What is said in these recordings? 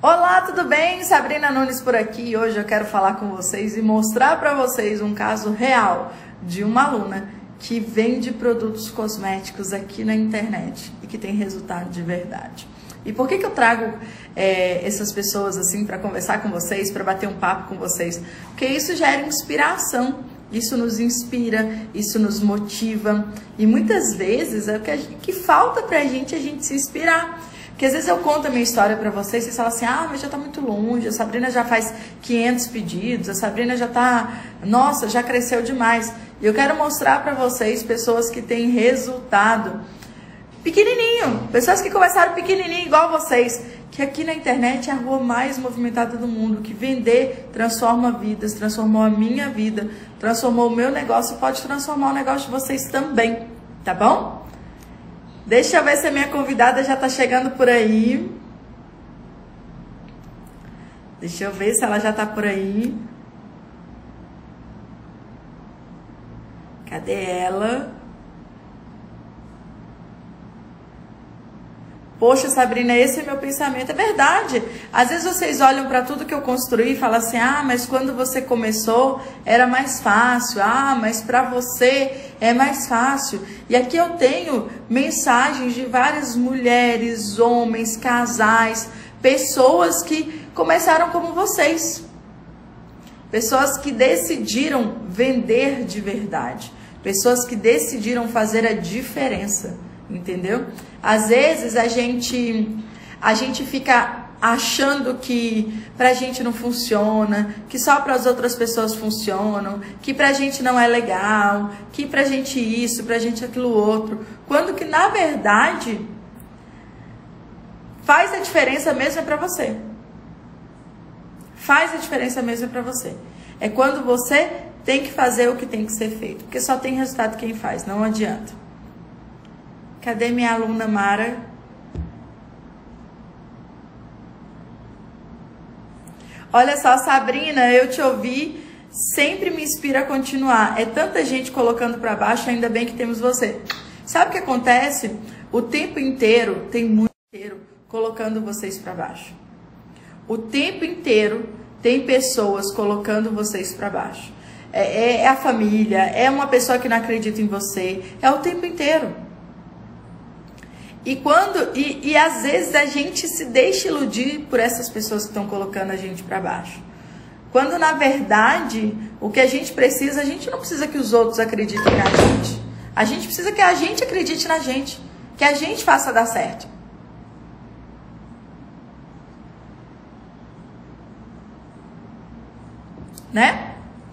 Olá, tudo bem? Sabrina Nunes por aqui. Hoje eu quero falar com vocês e mostrar para vocês um caso real de uma aluna que vende produtos cosméticos aqui na internet e que tem resultado de verdade. E por que eu trago essas pessoas assim para conversar com vocês, para bater um papo com vocês? Porque isso gera inspiração, isso nos inspira, isso nos motiva e muitas vezes é o que falta pra gente a gente se inspirar. Porque às vezes eu conto a minha história pra vocês e vocês falam assim, mas já tá muito longe, a Sabrina já faz 500 pedidos, a Sabrina já tá, nossa, já cresceu demais. E eu quero mostrar pra vocês pessoas que têm resultado pequenininho, pessoas que começaram pequenininho igual vocês, que aqui na internet é a rua mais movimentada do mundo, que vender transforma vidas, transformou a minha vida, transformou o meu negócio, pode transformar o negócio de vocês também, tá bom? Deixa eu ver se a minha convidada já tá chegando por aí. Deixa eu ver se ela já tá por aí. Cadê ela? Poxa, Sabrina, esse é meu pensamento. É verdade. Às vezes vocês olham para tudo que eu construí e falam assim, mas quando você começou era mais fácil. Mas para você é mais fácil. E aqui eu tenho mensagens de várias mulheres, homens, casais, pessoas que começaram como vocês. Pessoas que decidiram vender de verdade. Pessoas que decidiram fazer a diferença. Entendeu? Às vezes a gente fica achando que pra gente não funciona, que só para as outras pessoas funcionam, que pra gente não é legal, que pra gente isso, pra gente aquilo outro. Quando que na verdade faz a diferença mesmo é pra você. Faz a diferença mesmo é pra você. É quando você tem que fazer o que tem que ser feito, porque só tem resultado quem faz, não adianta. Cadê minha aluna Mara? Olha só, Sabrina, eu te ouvi, sempre me inspira a continuar. É tanta gente colocando para baixo, ainda bem que temos você. Sabe o que acontece? O tempo inteiro, tem muito inteiro colocando vocês para baixo. O tempo inteiro tem pessoas colocando vocês para baixo. É a família, é uma pessoa que não acredita em você, é o tempo inteiro. E às vezes a gente se deixa iludir por essas pessoas que estão colocando a gente para baixo. Quando na verdade o que a gente não precisa que os outros acreditem na gente. A gente precisa que a gente acredite na gente, que a gente faça dar certo. Né?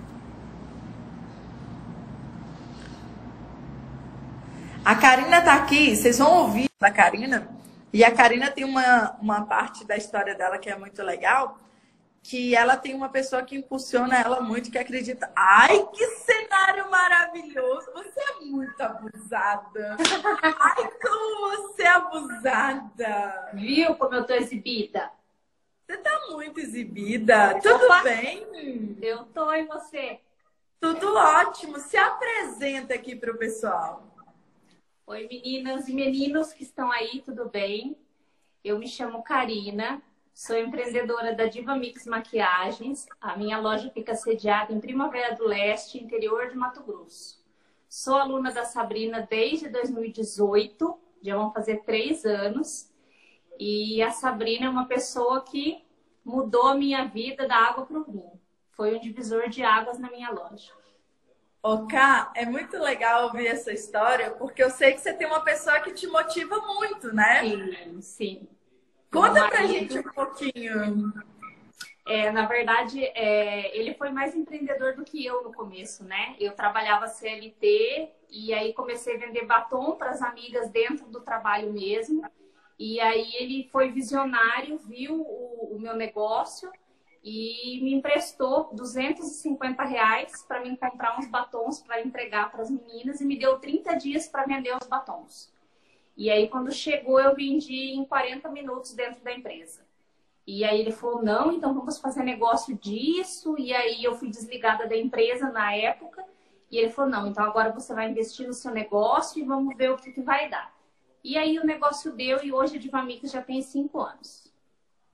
A Karina tá aqui, vocês vão ouvir da Karina. E a Karina tem uma parte da história dela que é muito legal, que ela tem uma pessoa que impulsiona ela muito, que acredita. Ai, que cenário maravilhoso! Você é muito abusada. Ai, como você é abusada. Viu como eu tô exibida? Você tá muito exibida. Tudo bem? Eu tô, e você? Tudo ótimo. Se apresenta aqui pro pessoal. Oi, meninas e meninos que estão aí, tudo bem? Eu me chamo Karina, sou empreendedora da Diva Mix Maquiagens. A minha loja fica sediada em Primavera do Leste, interior de Mato Grosso. Sou aluna da Sabrina desde 2018, já vão fazer 3 anos. E a Sabrina é uma pessoa que mudou a minha vida da água para o vinho. Foi um divisor de águas na minha loja. Ká, é muito legal ouvir essa história, porque eu sei que você tem uma pessoa que te motiva muito, né? Sim, sim. Conta pra gente um pouquinho. Na verdade, ele foi mais empreendedor do que eu no começo, né? Eu trabalhava CLT e aí comecei a vender batom para as amigas dentro do trabalho mesmo. E aí ele foi visionário, viu o meu negócio e me emprestou R$250 para mim comprar uns batons para entregar para as meninas e me deu 30 dias para vender os batons. E aí, quando chegou, eu vendi em 40 minutos dentro da empresa. E aí ele falou, não, então vamos fazer negócio disso. E aí eu fui desligada da empresa na época. E ele falou, não, então agora você vai investir no seu negócio e vamos ver o que vai dar. E aí o negócio deu e hoje a Diva Mix já tem 5 anos.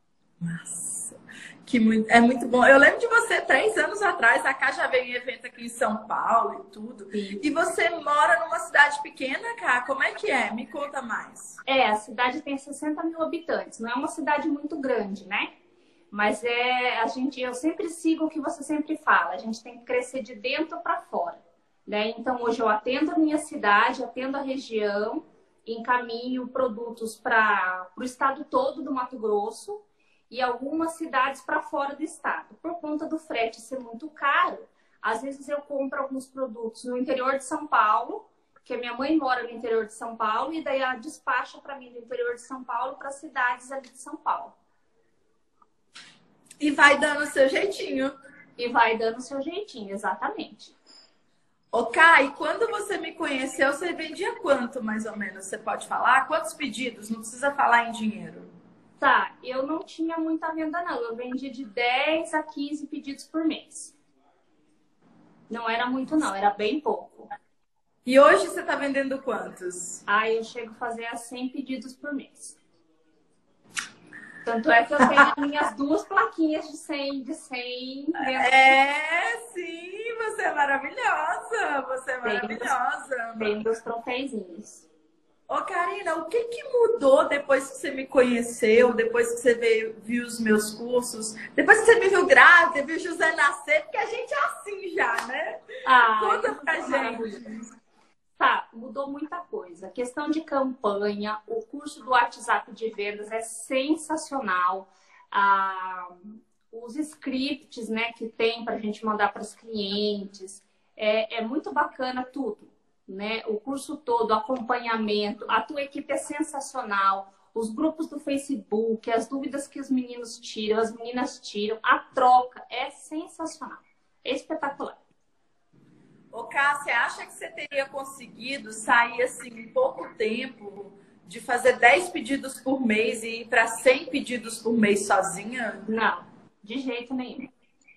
Nossa, é muito bom. Eu lembro de você 3 anos atrás, a Cá já veio em evento aqui em São Paulo e tudo. Sim. E você mora numa cidade pequena, Cá? Como é que é? Me conta mais. A cidade tem 60 mil habitantes. Não é uma cidade muito grande, né? Mas eu sempre sigo o que você sempre fala. A gente tem que crescer de dentro para fora, né? Então hoje eu atendo a minha cidade, atendo a região, encaminho produtos para o estado todo do Mato Grosso e algumas cidades para fora do estado. Por conta do frete ser muito caro, às vezes eu compro alguns produtos no interior de São Paulo, que a minha mãe mora no interior de São Paulo, e daí ela despacha para mim do interior de São Paulo para cidades ali de São Paulo. E vai dando o seu jeitinho. E vai dando o seu jeitinho, exatamente. Ô, Kai, quando você me conheceu, você vendia quanto, mais ou menos? Você pode falar? Quantos pedidos? Não precisa falar em dinheiro. Tá, eu não tinha muita venda, não. Eu vendia de 10 a 15 pedidos por mês. Não era muito, não. Era bem pouco. E hoje você tá vendendo quantos? Eu chego a fazer a 100 pedidos por mês. Tanto é que eu tenho as minhas 2 plaquinhas de 100. Sim, você é maravilhosa. Você é maravilhosa. Tem 2 troféuzinhos. Ô, Karina, o que mudou depois que você me conheceu, depois que você viu os meus cursos, depois que você me viu grávida, viu José nascer? Porque a gente é assim já, né? Conta pra gente. Tá, mudou muita coisa. Questão de campanha, o curso do WhatsApp de vendas é sensacional. Os scripts, né, que tem para a gente mandar para os clientes, é muito bacana tudo, né? O curso todo, acompanhamento, a tua equipe é sensacional. Os grupos do Facebook, as dúvidas que os meninos tiram, as meninas tiram, a troca é sensacional, é espetacular. Ô, Cássia, acha que você teria conseguido sair assim em pouco tempo de fazer 10 pedidos por mês e ir para 100 pedidos por mês sozinha? Não, de jeito nenhum.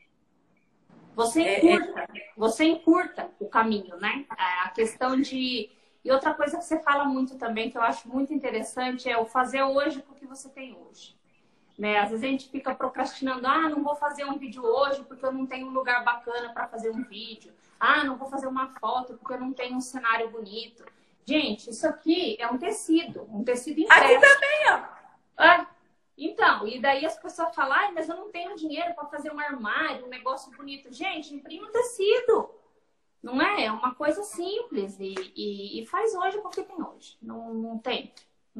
Você encurta o caminho, né? A questão de... E outra coisa que você fala muito também, que eu acho muito interessante, é o fazer hoje com o que você tem hoje. Né? Às vezes a gente fica procrastinando, não vou fazer um vídeo hoje porque eu não tenho um lugar bacana para fazer um vídeo. Não vou fazer uma foto porque eu não tenho um cenário bonito. Gente, isso aqui é um tecido impresso. Aqui também, ó. Então, e daí as pessoas falam, mas eu não tenho dinheiro para fazer um armário, um negócio bonito. Gente, imprime um tecido. Não é? É uma coisa simples e faz hoje porque tem hoje. Não tem.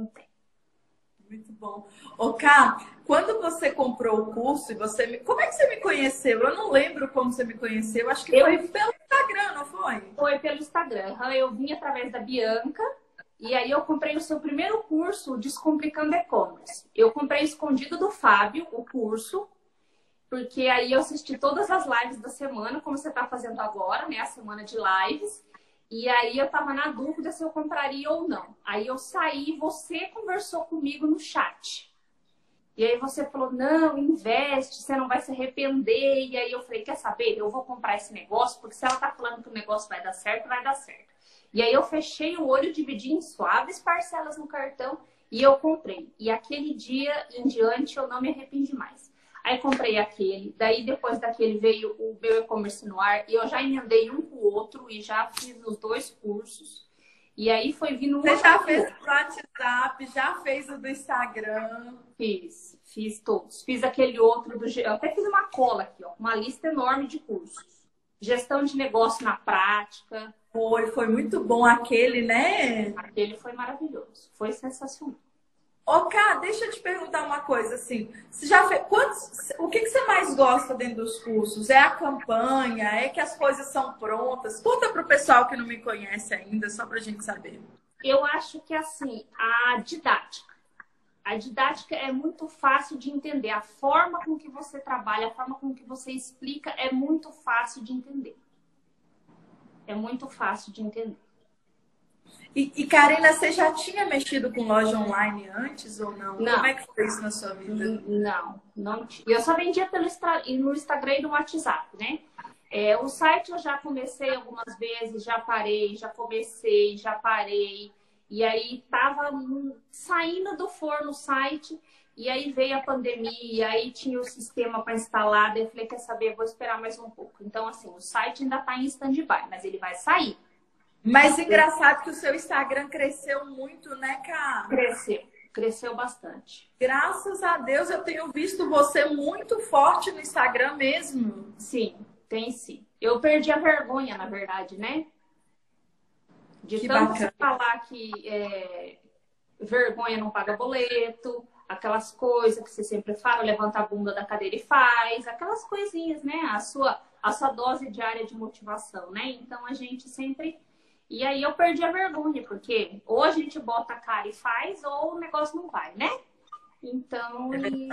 Muito bom. Ô, Ká, quando você comprou o curso e como é que você me conheceu? Eu não lembro como você me conheceu. Acho que foi pelo Instagram, não foi? Foi pelo Instagram. Eu vim através da Bianca e aí eu comprei o seu primeiro curso, Descomplicando E-Commerce. Eu comprei escondido do Fábio o curso, porque aí eu assisti todas as lives da semana, como você está fazendo agora, né? A semana de lives. E aí eu tava na dúvida se eu compraria ou não. Aí eu saí, você conversou comigo no chat. E aí você falou, não, investe, você não vai se arrepender. E aí eu falei, quer saber? Eu vou comprar esse negócio, porque se ela tá falando que o negócio vai dar certo, vai dar certo. E aí eu fechei o olho, dividi em suaves parcelas no cartão e eu comprei. E aquele dia em diante eu não me arrependi mais. Aí comprei aquele, daí depois daquele veio o meu e-commerce no ar e eu já emendei um com o outro e já fiz os 2 cursos. E aí foi vindo Você já fez o WhatsApp, já fez o do Instagram? Fiz todos. Fiz aquele outro eu até fiz uma cola aqui, ó, uma lista enorme de cursos. Gestão de negócio na prática. Foi muito bom aquele, né? Aquele foi maravilhoso, foi sensacional. Ô, Ká, deixa eu te perguntar uma coisa, assim, você já fez, o que você mais gosta dentro dos cursos? É a campanha? É que as coisas são prontas? Conta para o pessoal que não me conhece ainda, só para a gente saber. Eu acho que, assim, a didática é muito fácil de entender. A forma com que você trabalha, a forma com que você explica é muito fácil de entender. É muito fácil de entender. E Karina, você já tinha mexido com loja online antes ou não? Não. Como é que foi isso na sua vida? Não tinha. Eu só vendia no Instagram e no WhatsApp, né? O site eu já comecei algumas vezes, já parei, já comecei, já parei. E aí tava saindo do forno o site. E aí veio a pandemia, aí tinha o sistema para instalar, daí eu falei, quer saber, vou esperar mais um pouco. Então, assim, o site ainda está em stand-by, mas ele vai sair. Mas engraçado que o seu Instagram cresceu muito, né, Cá? Cresceu bastante. Graças a Deus eu tenho visto você muito forte no Instagram mesmo. Sim, tem sim. Eu perdi a vergonha, na verdade, né? De Que tanto bacana. falar que vergonha não paga boleto, aquelas coisas que você sempre fala, levanta a bunda da cadeira e faz, aquelas coisinhas, né? A sua dose diária de motivação, né? Então a gente sempre. E aí eu perdi a vergonha, porque ou a gente bota a cara e faz, ou o negócio não vai, né? Então,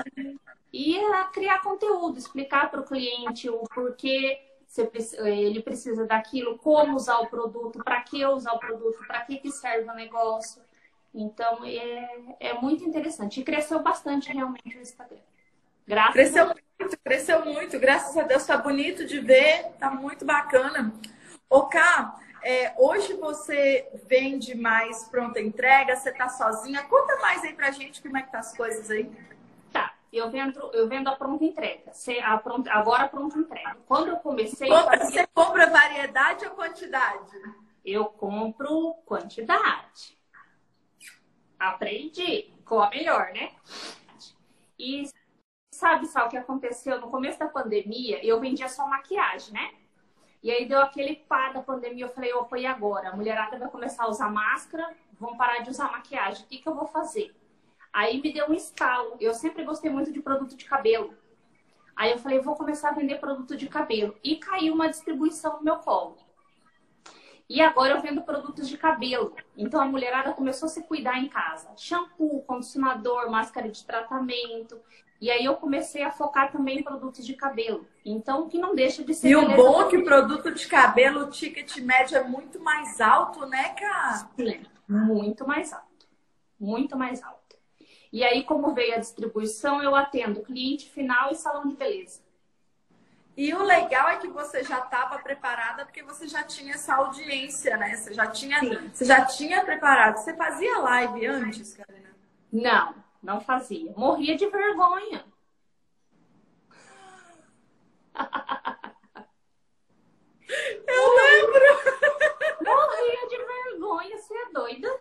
e criar conteúdo, explicar para o cliente o porquê ele precisa daquilo, como usar o produto, para que usar o produto, para que serve o negócio. Então, é muito interessante. E cresceu bastante realmente o Instagram. Cresceu muito. Graças a Deus, tá bonito de ver, tá muito bacana. Ô, Ká, hoje você vende mais pronta entrega, você tá sozinha? Conta mais aí pra gente como é que tá as coisas aí. Tá, eu vendo a pronta entrega. Agora a pronta entrega. Quando eu comecei... Você compra variedade ou quantidade? Eu compro quantidade. Aprendi com a melhor, né? E sabe o que aconteceu? No começo da pandemia, eu vendia só maquiagem, né? E aí deu aquele pá da pandemia, eu falei, opa, e agora? A mulherada vai começar a usar máscara, vão parar de usar maquiagem. O que eu vou fazer? Aí me deu um estalo. Eu sempre gostei muito de produto de cabelo. Aí eu falei, vou começar a vender produto de cabelo. E caiu uma distribuição no meu colo. E agora eu vendo produtos de cabelo. Então a mulherada começou a se cuidar em casa. Shampoo, condicionador, máscara de tratamento. E aí eu comecei a focar também em produtos de cabelo. Então, que não deixa de ser... E o bom é que produto de cabelo, o ticket médio é muito mais alto, né, cara? Sim, muito mais alto. Muito mais alto. E aí, como veio a distribuição, eu atendo cliente final e salão de beleza. E o legal é que você já estava preparada porque você já tinha essa audiência, né? Você já tinha preparado. Você fazia live antes, Karina? Não fazia. Morria de vergonha. Eu lembro. Morria de vergonha. Você é doida?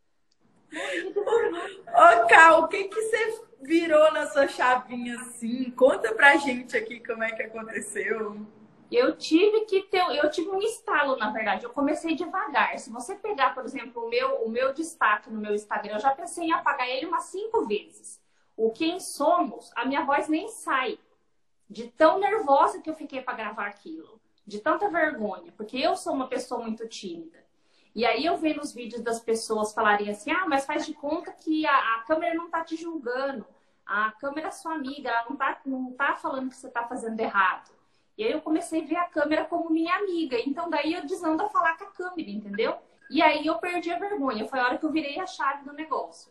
Morria de vergonha. Ô, Ká, o que você virou na sua chavinha assim? Conta pra gente aqui como é que aconteceu. Eu tive um estalo, na verdade. Eu comecei devagar. Se você pegar, por exemplo, o meu destaque no meu Instagram, eu já pensei em apagar ele umas 5 vezes. O Quem Somos, a minha voz nem sai. De tão nervosa que eu fiquei para gravar aquilo. De tanta vergonha. Porque eu sou uma pessoa muito tímida. E aí eu vejo os vídeos das pessoas falarem assim, mas faz de conta que a câmera não tá te julgando. A câmera é sua amiga, ela não tá falando que você tá fazendo errado. E aí eu comecei a ver a câmera como minha amiga. Então daí eu desando a falar com a câmera, entendeu? E aí eu perdi a vergonha. Foi a hora que eu virei a chave do negócio.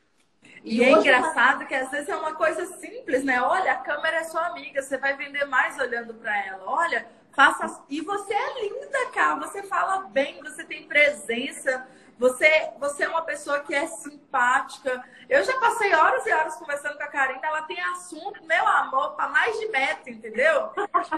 E é engraçado que às vezes é uma coisa simples, né? Olha, a câmera é sua amiga, você vai vender mais olhando para ela. Olha, e você é linda, cara. Você fala bem, você tem presença. Você é uma pessoa que é simpática. Eu já passei horas e horas conversando com a Karina. Ela tem assunto, meu amor, para mais de metro, entendeu?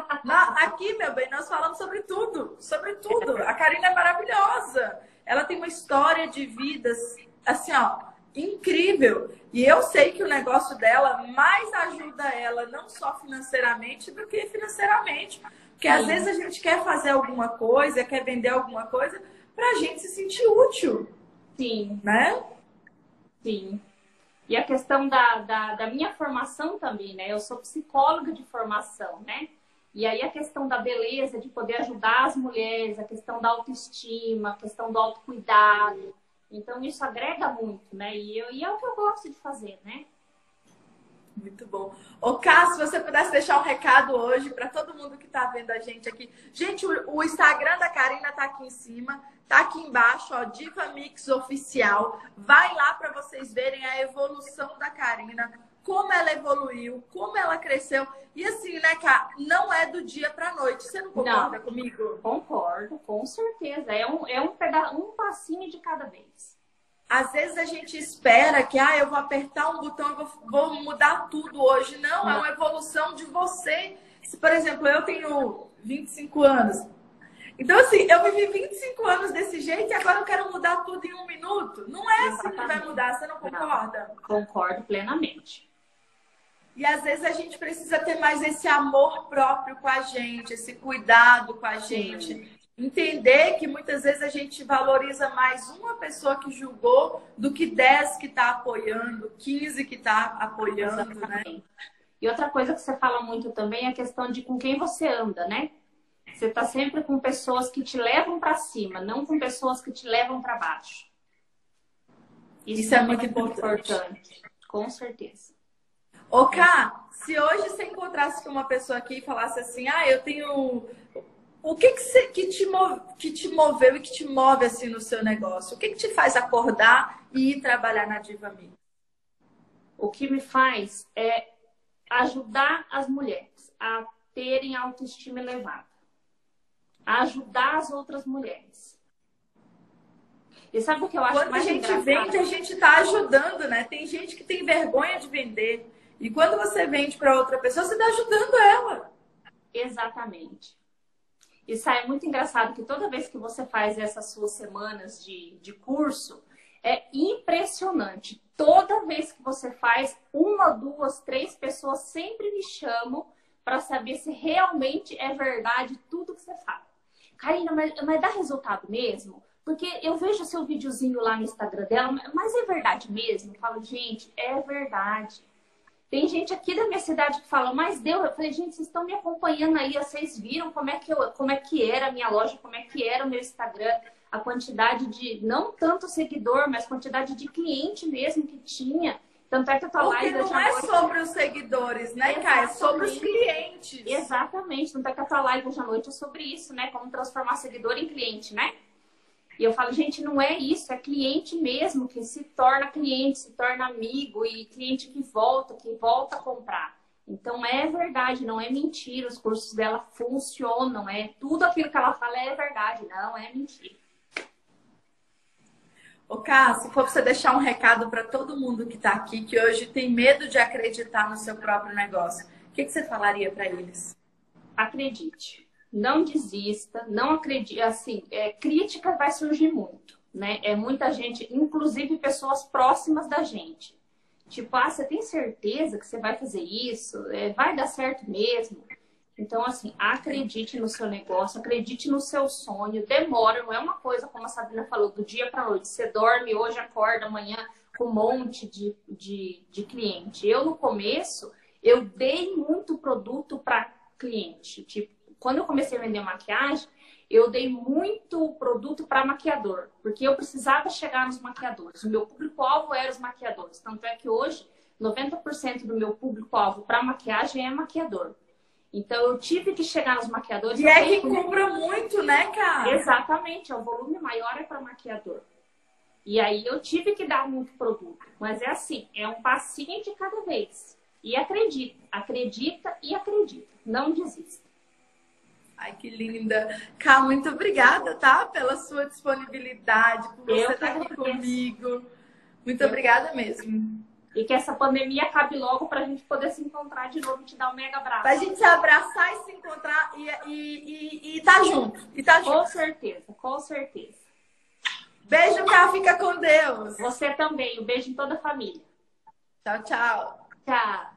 Aqui, meu bem, nós falamos sobre tudo. Sobre tudo. A Karina é maravilhosa. Ela tem uma história de vidas, assim, ó, incrível. E eu sei que o negócio dela mais ajuda ela, não só financeiramente, do que financeiramente. Porque às vezes a gente quer fazer alguma coisa, quer vender alguma coisa, pra gente se sentir útil. Sim. Né? Sim. E a questão da minha formação também, né? Eu sou psicóloga de formação, né? E aí a questão da beleza, de poder ajudar as mulheres, a questão da autoestima, a questão do autocuidado. Então isso agrega muito, né? E é o que eu gosto de fazer, né? Muito bom. Ô, Cássio, se você pudesse deixar um recado hoje para todo mundo que está vendo a gente aqui. Gente, o Instagram da Karina tá aqui em cima, tá aqui embaixo, ó, Diva Mix Oficial. Vai lá para vocês verem a evolução da Karina, como ela evoluiu, como ela cresceu. E assim, né, Cá, não é do dia para noite. Você não concorda comigo? Concordo, com certeza. É um passinho de cada vez. Às vezes a gente espera que, eu vou apertar um botão e vou mudar tudo hoje. Não, é uma evolução de você. Se, por exemplo, eu tenho 25 anos. Então, assim, eu vivi 25 anos desse jeito e agora eu quero mudar tudo em um minuto. Não é assim que vai mudar, você não concorda? Não, concordo plenamente. E às vezes a gente precisa ter mais esse amor próprio com a gente, esse cuidado com a gente. Sim. Entender que muitas vezes a gente valoriza mais uma pessoa que julgou do que 10 que está apoiando, 15 que está apoiando, exatamente, né? E outra coisa que você fala muito também é a questão de com quem você anda, né? Você está sempre com pessoas que te levam para cima, não com pessoas que te levam para baixo. Isso é muito importante. Com certeza. Ô, Ká, se hoje você encontrasse com uma pessoa aqui e falasse assim, eu tenho... O que te moveu e que te move assim no seu negócio? O que te faz acordar e ir trabalhar na Diva Amiga? O que me faz é ajudar as mulheres a terem autoestima elevada. A ajudar as outras mulheres. E sabe o que eu acho mais engraçado? Quando a gente vende, a gente está ajudando, né? Tem gente que tem vergonha de vender. E quando você vende para outra pessoa, você está ajudando ela. Exatamente. Isso é muito engraçado que toda vez que você faz essas suas semanas de curso, é impressionante. Toda vez que você faz, 1, 2, 3 pessoas sempre me chamam para saber se realmente é verdade tudo que você fala. Karina, mas dá resultado mesmo? Porque eu vejo seu videozinho lá no Instagram dela, mas é verdade mesmo? Eu falo, gente, é verdade. Tem gente aqui da minha cidade que fala, mas deu. Eu falei, gente, vocês estão me acompanhando aí, vocês viram como é que era a minha loja, como é que era o meu Instagram, a quantidade de, não tanto seguidor, mas quantidade de cliente mesmo que tinha. Tanto é que a tua live... Porque não é sobre os seguidores, né, Kai? É sobre os clientes. Exatamente. Tanto é que a tua live hoje à noite é sobre isso, né? Como transformar seguidor em cliente, né? E eu falo, gente, não é isso, é cliente mesmo que se torna cliente, se torna amigo e cliente que volta a comprar. Então é verdade, não é mentira, os cursos dela funcionam, tudo aquilo que ela fala é verdade, não é mentira. Ô, Ká, se for pra você deixar um recado para todo mundo que está aqui, que hoje tem medo de acreditar no seu próprio negócio, o que você falaria para eles? Acredite. Não desista, não acredite, assim, crítica vai surgir muito, né? É muita gente, inclusive pessoas próximas da gente. Tipo, você tem certeza que você vai fazer isso? Vai dar certo mesmo? Então, assim, acredite no seu negócio, acredite no seu sonho. Demora, não é uma coisa, como a Sabrina falou, do dia para noite. Você dorme hoje, acorda amanhã com um monte de cliente. Eu, no começo, eu dei muito produto para cliente, tipo, quando eu comecei a vender maquiagem, eu dei muito produto para maquiador, porque eu precisava chegar nos maquiadores. O meu público-alvo era os maquiadores. Tanto é que hoje, 90% do meu público-alvo para maquiagem é maquiador. Então, eu tive que chegar nos maquiadores. E é quem compra muito, né, cara? Exatamente, o volume maior é para maquiador. E aí, eu tive que dar muito produto. Mas é assim, é um passinho de cada vez. E acredita, acredita e acredita. Não desista. Ai, que linda. Ká, muito obrigada, tá? Pela sua disponibilidade, por você estar aqui comigo. Muito obrigada mesmo. E que essa pandemia acabe logo pra gente poder se encontrar de novo e te dar um mega abraço. Pra gente se abraçar e se encontrar e tá junto. E tá junto. Com certeza, com certeza. Beijo, Ká. Fica com Deus. Você também. Um beijo em toda a família. Tchau, tchau. Tchau.